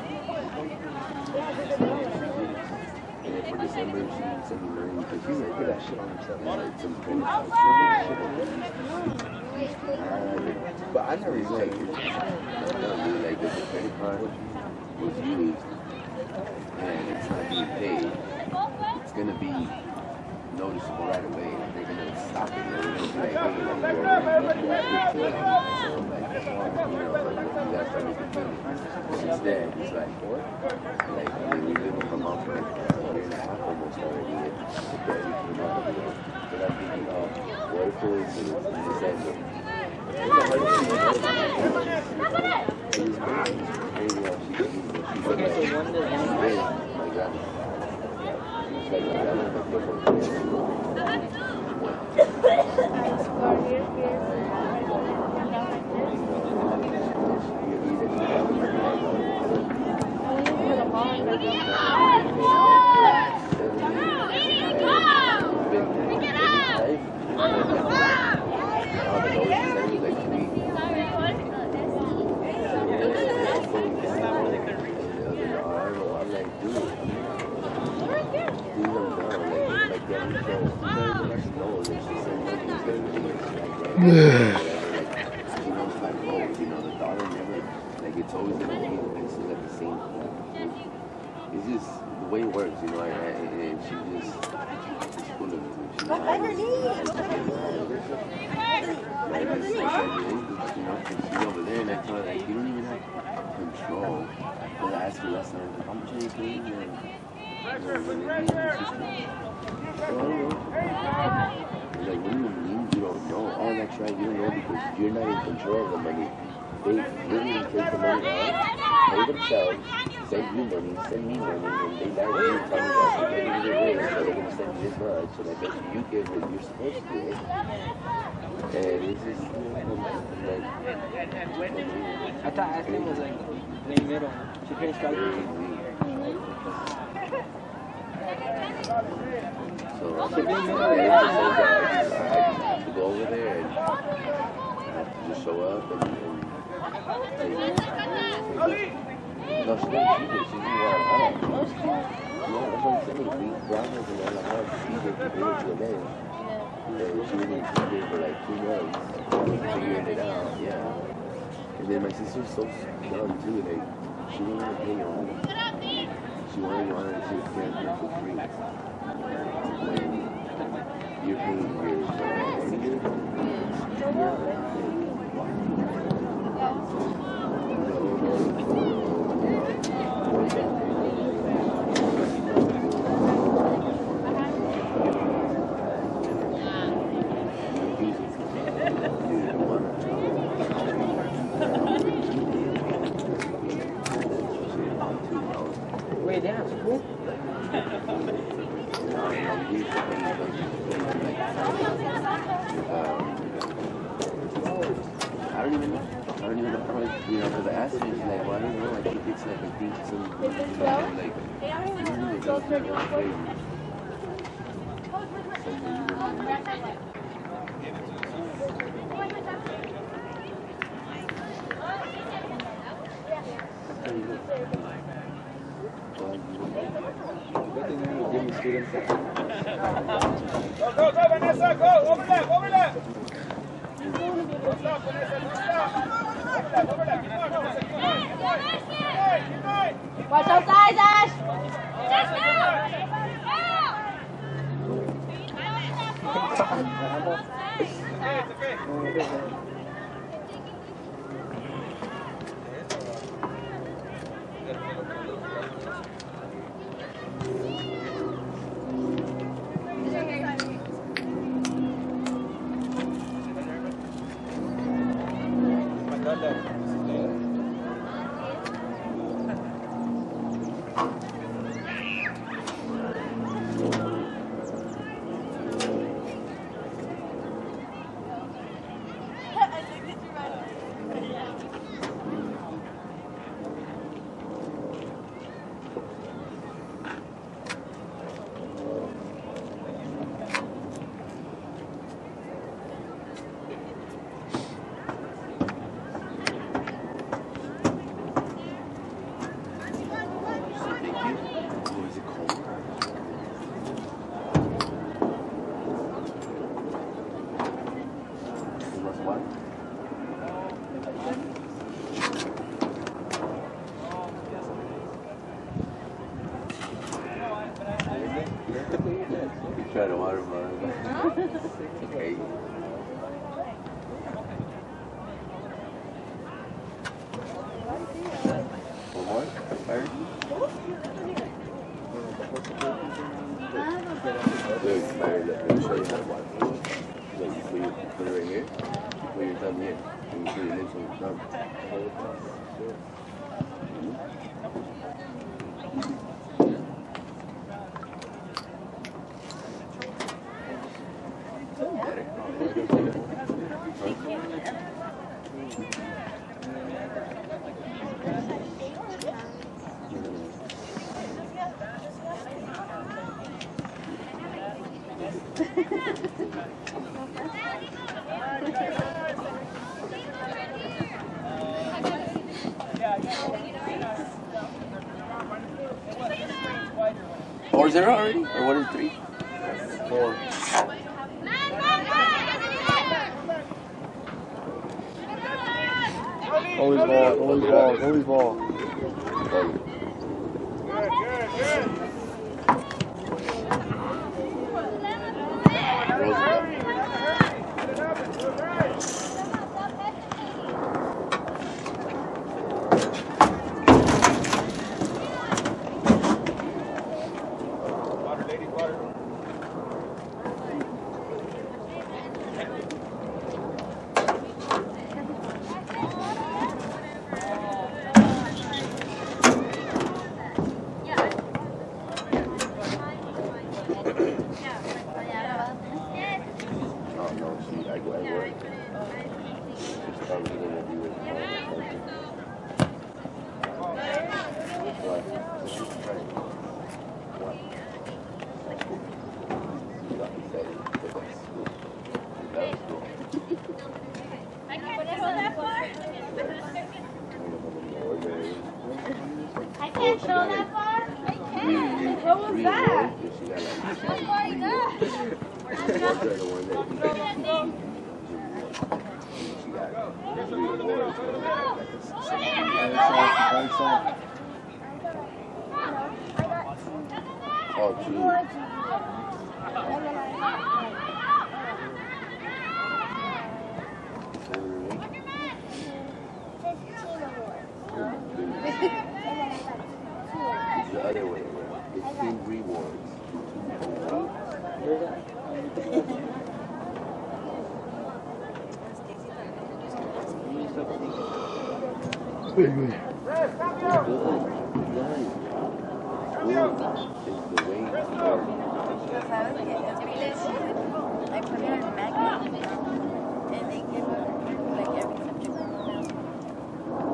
And then for December, she sent me money because she said, put that shit on herself. Like, some cool shit. But I never like, I don't really like this. The credit card was used and it's not being paid. It's going to be noticeable right away. They're going to stop it. They're going to be like, hey, like, you're already so, like, you know, you guys start making money. Instead, it's like, like, I mean, we've been with my mom for like a year and a half almost already. And the day we came out, you know, but I'm thinking, oh, what if it was in December? It's crazy how she did it. She's like, okay, so one does my grandma. She's like, my grandma, my different. It's just the way it works, you know, and, and she just, she's full of it. She's like, like, it's like, you know, she's over there and I tell her, like, you don't even have control. Because I asked her last time, how much are you paying? And, you know, when they leave, it's just like, like, what do you mean you don't know? Oh, that's right, you don't know because you're not in control of the money. They literally take the money out, pay themselves, send you money, send me money, and they lie to you, tell me that you're getting it away, so they're going to send you this much, so I bet you you get what you're supposed to get. And it's just, you know, like, I thought Ashley was like in the middle. She finished college. So, I think it's so that I just have to go over there and I have to just show up and, and no, she didn't. She did. She didn't want to. No, that's what I'm saying. We grandmas and all that. She did to do it to a day. And she didn't be there for like two months, figuring it out. Yeah. And then my sister's so young too. Like she didn't want to pay her own. She only wanted to get her for free. When you're paying Wait, they have school? like, you know, for the acid, like, well, I don't know, I think it's like, I think some, you know, like, usually it doesn't go crazy. Students that Go, go, go, Vanessa, go! Overlap, overlap! Don't stop, Vanessa, don't stop! Overlap, overlap, keep going, Vanessa, keep going, keep going! Keep going, keep going! Watch those eyes, Ash. Hey, it's okay. Try to water bar. Okay. One more? Fire? Look, fire, let me show you how to water. Look, you put, your, put it right here. You put your thumb here. And you put your lips on your thumb. Four zero already? Or what is three? Four. always ball, always ball, always ball. Good, good, good. Water, ladies, water. Oh no, she, I go at work. She's probably gonna be with me. What? So she's trying. What? You got excited. That was cool. That was cool. I can't show that far. I can't show that far. I can't. What was that? How far you got? Oh, gee. It's the other way around. fifteen rewards. I put it in a magnet and they give like every subject.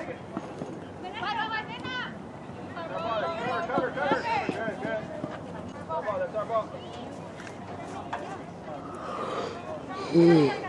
Cover, cover, cover. Good, good. Our ball, that's our ball. Mm.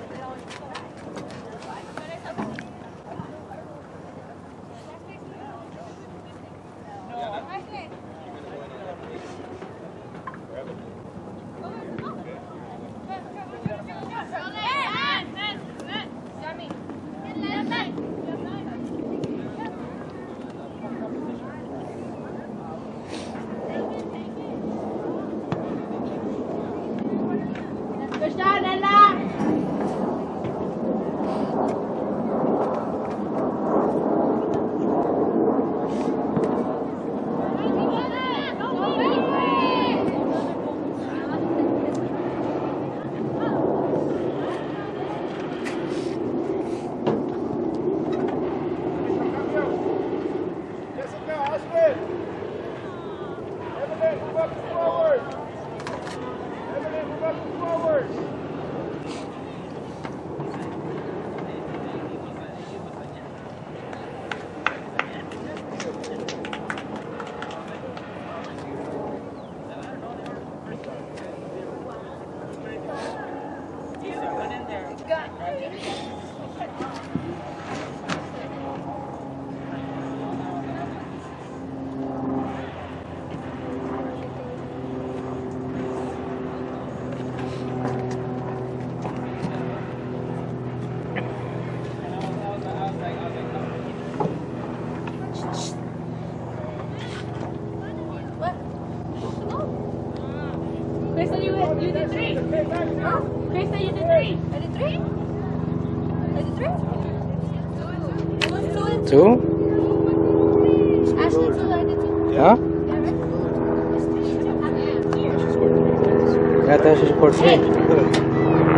Krista, you, you did three. Huh? Krista, you did three. I did three? I did three? Two. Two? Ashley, two. I did two. Huh? Yeah, I thought she scored three.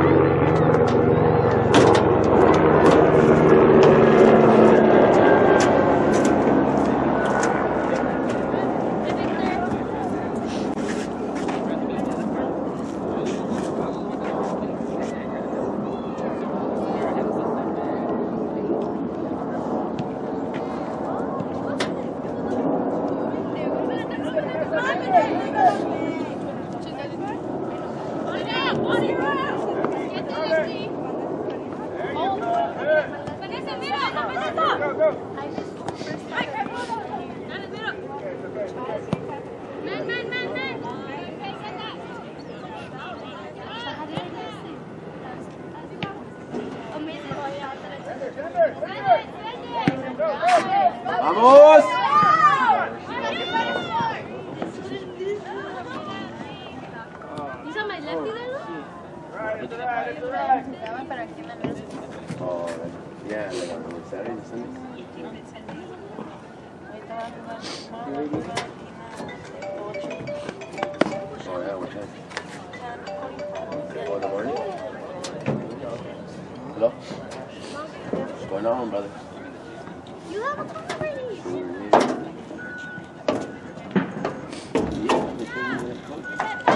¡Vamos! These are my lefty there, Right, it's right, it's right. Oh, yeah, like on Saturday or Sunday. Oh, yeah, what time? Oh, in the morning? Hello? What's going on, brother? You have a car already. Yeah, because he's a coach.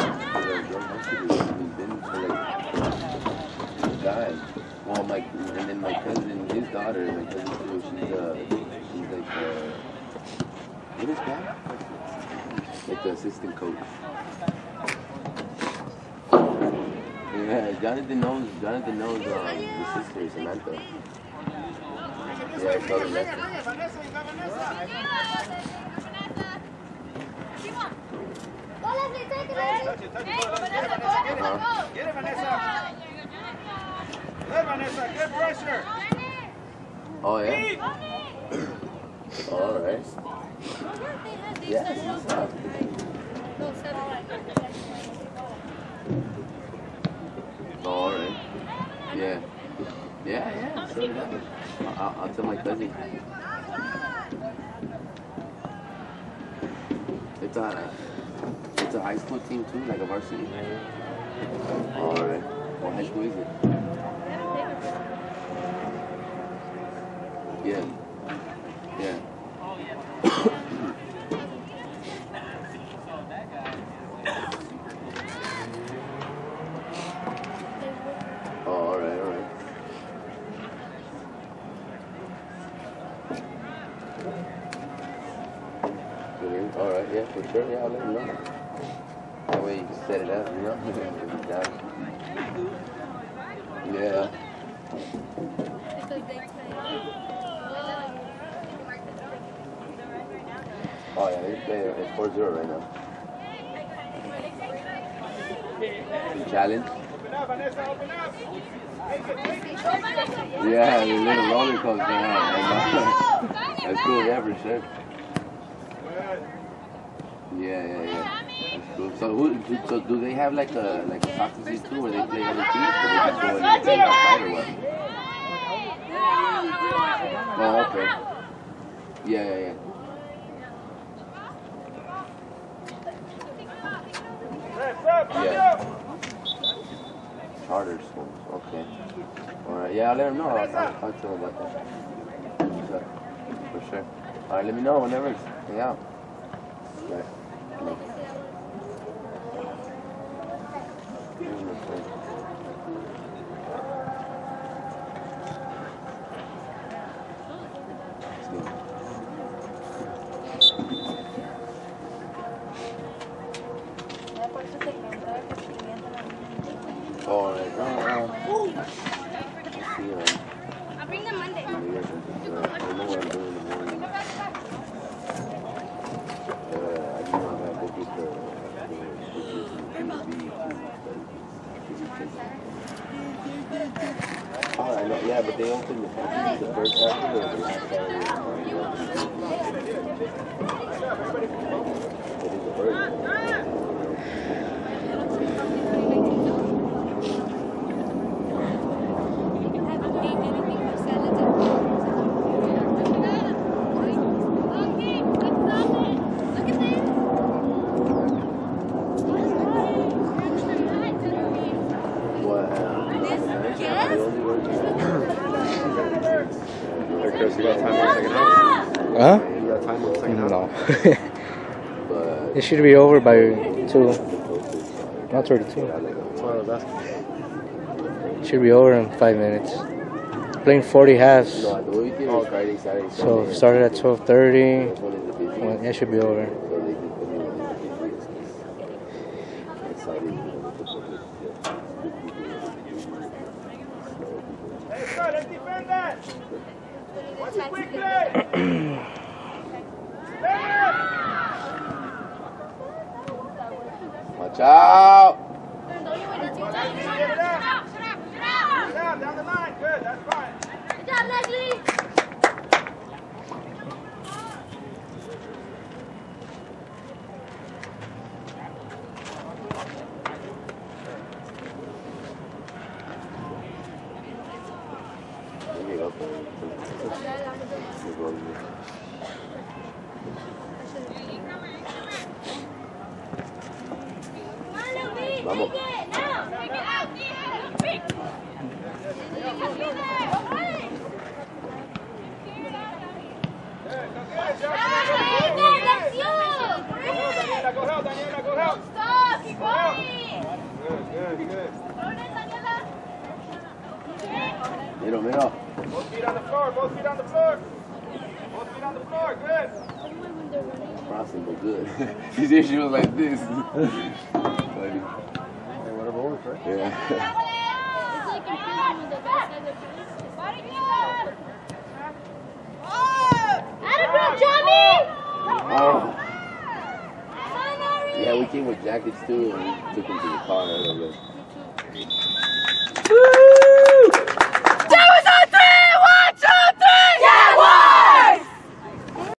He's been for like guy. Well, my and then my cousin, his daughter, my cousin too. She's uh, she's like uh, what is that? Like the assistant coach. Yeah, Jonathan knows. Jonathan knows um, the sister Samantha. Yeah, I saw the message. Touch it, touch it. Uh-huh. Get it, Vanessa. Good, Vanessa. Good pressure. Oh, yeah? All right. Yeah, she's up. Oh, all right. Yeah. Yeah, yeah. So did I. I'll, I'll tell my cousin. It's a, it's a high school team too, like a varsity. All right. What high school is it? Yeah. Yeah. Oh, all right, all right. All right, yeah, for sure. Yeah, I'll let him know. That way you can set it up, you know? Yeah. Oh, yeah, they play, it's four zero right now. Challenge? Open up, Vanessa, open up. Yeah, the little roller coaster. Huh? That's cool, yeah, for sure. Yeah, yeah, yeah. That's cool. So, who, do, so do they have like a like a soccer league too, where they play other teams, or they just go in and play outside or what? Oh, okay. Yeah, yeah, yeah. Yeah. Charter schools. Okay. All right. Yeah, I'll let them know. I'll, I'll talk to them about that. For sure. All right. Let me know whenever it's hang out. Right. No. All right. Uh, see, um, I'll bring them Monday. I know what I'm doing in the morning. Uh, I do not have to get the Oh, I know. Yeah, but they open the, the first Saturday or the last Saturday. It is the first. Chris, you got time on second half? Huh? You got time on second half? No. It should be over by two. Not thirty-two. That's why I was asking. It should be over in five minutes. Playing forty halves. No, the way we did it was Friday, Saturday, So Sunday. started at twelve thirty. This one is the busiest. Well, it should be over. So they just put me on the busiest. It's like, Hey, son, let's defend that. Watch it quickly. watch out! Get it out. Down the line. Good, that's fine. Good job, Leslie. There you go. Vamos. Daniela, go help. Daniela, go help. Stop, keep going. Good, good, good. Miro, miro. Both feet on the floor. Both feet on the floor. Both feet on the floor. Good. Crossing, but good. She said she was like this. Funny. Hey, whatever works, right? Yeah. It's like confusing when the guy says it first. Atta Johnny! Oh. Yeah, we came with jackets too, and we took them to the car. I don't know. Woo!